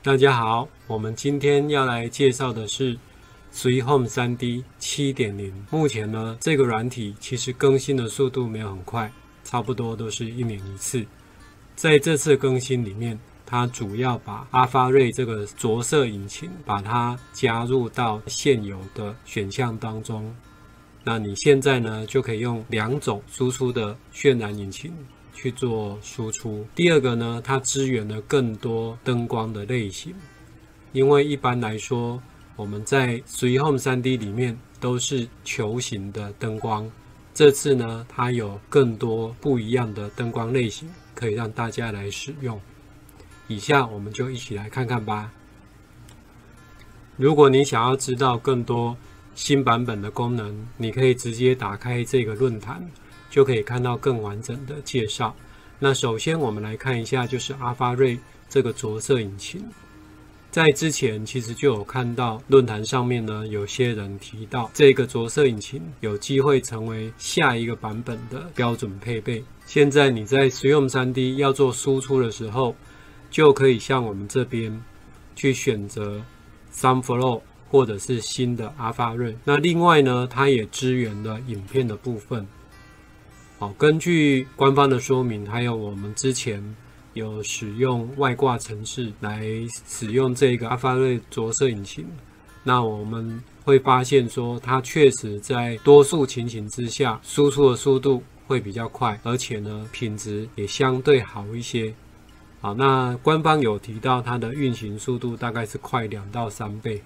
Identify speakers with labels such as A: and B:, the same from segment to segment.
A: 大家好，我们今天要来介绍的是 SweetHome 3D 7.0。目前呢，这个软体其实更新的速度没有很快，差不多都是1年一次。在这次更新里面，它主要把 AlphaRay 这个着色引擎，把它加入到现有的选项当中。那你现在呢，就可以用2种输出的渲染引擎去做输出。第二个呢，它支援了更多灯光的类型，因为一般来说，我们在 SweetHome 3D 里面都是球形的灯光，这次呢，它有更多不一样的灯光类型可以让大家来使用。以下我们就一起来看看吧。如果你想要知道更多新版本的功能，你可以直接打开这个论坛，就可以看到更完整的介绍。那首先我们来看一下，就是 AlphaRay 这个着色引擎。在之前其实就有看到论坛上面呢，有些人提到这个着色引擎有机会成为下一个版本的标准配备。现在你在SweetHome 3D 要做输出的时候，就可以像我们这边去选择 Sunflow 或者是新的 AlphaRay。那另外呢，它也支援了影片的部分。根据官方的说明，还有我们之前有使用外挂程式来使用这个 AlphaRay 着色引擎，那我们会发现说，它确实在多数情形之下，输出的速度会比较快，而且呢，品质也相对好一些。好，那官方有提到它的运行速度大概是快2到3倍。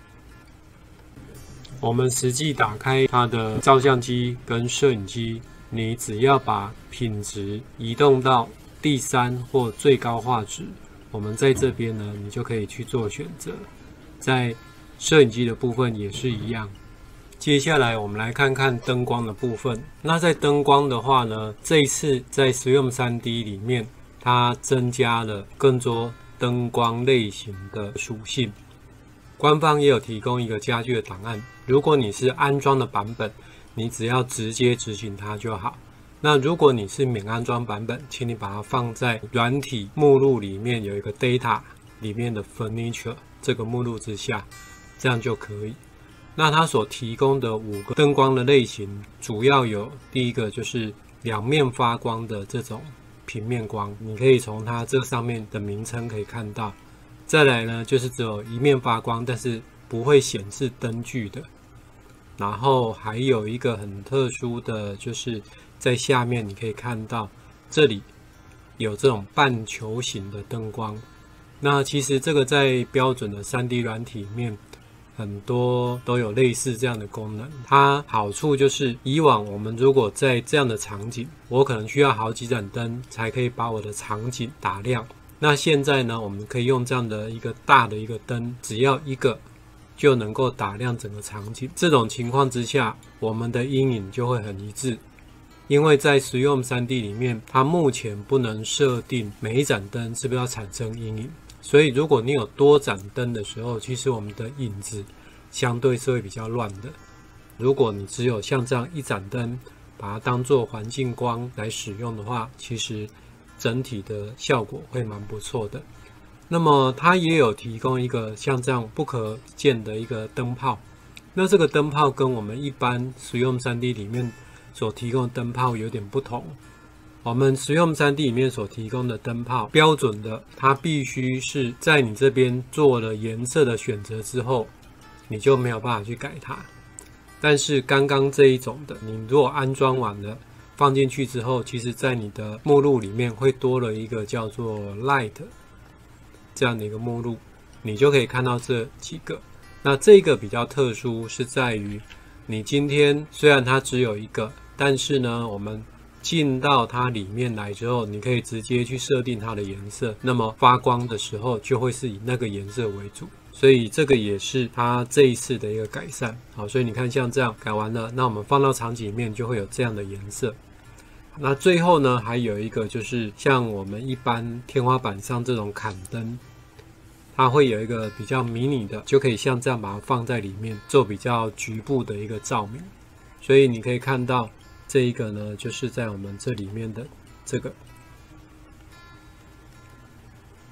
A: 我们实际打开它的照相机跟摄影机，你只要把品质移动到第3或最高画质，我们在这边呢，你就可以去做选择。在摄影机的部分也是一样。接下来我们来看看灯光的部分。那在灯光的话呢，这一次在SweetHome 3D 里面，它增加了更多灯光类型的属性。官方也有提供一个家具的档案，如果你是安装的版本，你只要直接执行它就好。那如果你是免安装版本，请你把它放在软体目录里面有一个 Data 里面的 Furniture 这个目录之下，这样就可以。那它所提供的5个灯光的类型，主要有第一个就是2面发光的这种平面光，你可以从它这上面的名称可以看到。再来呢，就是只有1面发光，但是不会显示灯具的。然后还有一个很特殊的，就是在下面你可以看到，这里有这种半球形的灯光。那其实这个在标准的 3D 软体里面，很多都有类似这样的功能。它好处就是，以往我们如果在这样的场景，我可能需要好几盏灯才可以把我的场景打亮。那现在呢，我们可以用这样的一个大的一个灯，只要1个就能够打亮整个场景。这种情况之下，我们的阴影就会很一致。因为在SweetHome 3D 里面，它目前不能设定每一盏灯是不是要产生阴影，所以如果你有多盏灯的时候，其实我们的影子相对是会比较乱的。如果你只有像这样1盏灯，把它当作环境光来使用的话，其实整体的效果会蛮不错的。那么它也有提供一个像这样不可见的一个灯泡。那这个灯泡跟我们一般SweetHome 3D 里面所提供的灯泡有点不同。我们SweetHome 3D 里面所提供的灯泡，标准的它必须是在你这边做了颜色的选择之后，你就没有办法去改它。但是刚刚这一种的，你如果安装完了放进去之后，其实在你的目录里面会多了一个叫做 Light 这样的一个目录，你就可以看到这几个。那这个比较特殊是在于，你今天虽然它只有1个，但是呢，我们进到它里面来之后，你可以直接去设定它的颜色，那么发光的时候就会是以那个颜色为主。所以这个也是它这一次的一个改善。好，所以你看像这样改完了，那我们放到场景里面就会有这样的颜色。那最后呢，还有一个就是像我们一般天花板上这种砍灯，它会有一个比较迷你的，就可以像这样把它放在里面，做比较局部的一个照明。所以你可以看到这一个呢，就是在我们这里面的这个。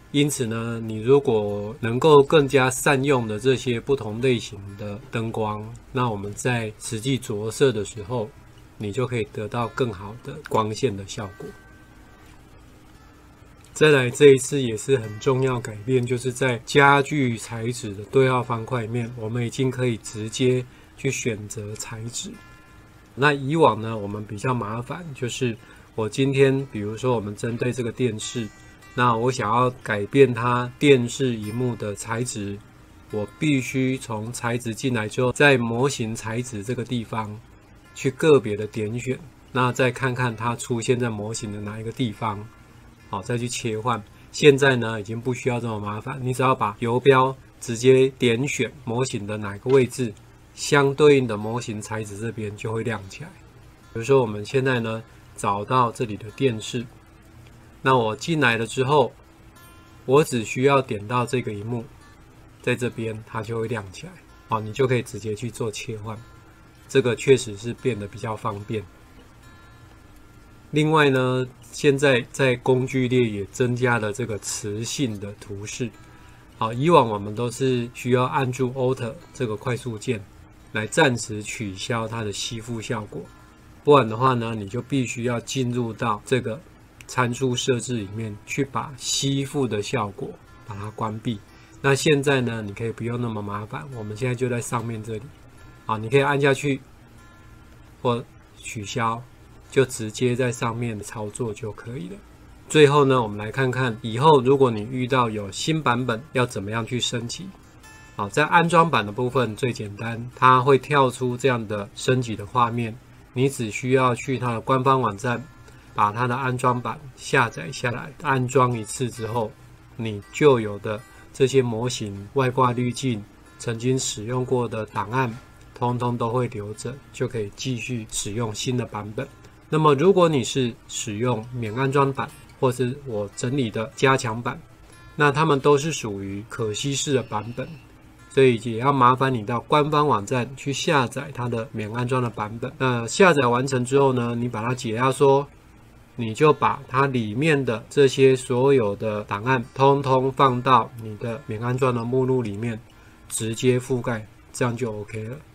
A: 因此呢，你如果能够更加善用的这些不同类型的灯光，那我们在实际着色的时候，你就可以得到更好的光线的效果。再来，这一次也是很重要改变，就是在家具材质的对号方块里面，我们已经可以直接去选择材质。那以往呢，我们比较麻烦，就是我今天比如说我们针对这个电视，那我想要改变它电视萤幕的材质，我必须从材质进来之后，在模型材质这个地方去个别的点选，那再看看它出现在模型的哪一个地方，好，再去切换。现在呢，已经不需要这么麻烦，你只要把游标直接点选模型的哪个位置，相对应的模型材质这边就会亮起来。比如说我们现在呢，找到这里的电视，那我进来了之后，我只需要点到这个萤幕，在这边它就会亮起来，好，你就可以直接去做切换。这个确实是变得比较方便。另外呢，现在在工具列也增加了这个磁性的图示。好，以往我们都是需要按住 Alt 这个快速键来暂时取消它的吸附效果，不然的话呢，你就必须要进入到这个参数设置里面去把吸附的效果把它关闭。那现在呢，你可以不用那么麻烦，我们现在就在上面这里，好，你可以按下去或取消，就直接在上面操作就可以了。最后呢，我们来看看以后如果你遇到有新版本要怎么样去升级。好，在安装版的部分最简单，它会跳出这样的升级的画面，你只需要去它的官方网站，把它的安装版下载下来，安装一次之后，你就有的这些模型、外挂滤镜、曾经使用过的档案，通通都会留着，就可以继续使用新的版本。那么如果你是使用免安装版，或是我整理的加强版，那它们都是属于可惜式的版本，所以也要麻烦你到官方网站去下载它的免安装的版本。那下载完成之后呢，你把它解压缩，你就把它里面的这些所有的档案通通放到你的免安装的目录里面，直接覆盖，这样就 OK 了。